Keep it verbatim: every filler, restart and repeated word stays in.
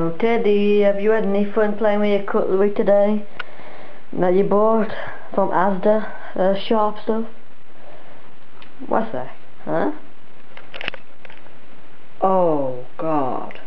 So, Teddy, have you had any fun playing with your cutlery today that you bought from Asda, uh, sharp stuff? What's that? Huh? Oh, God.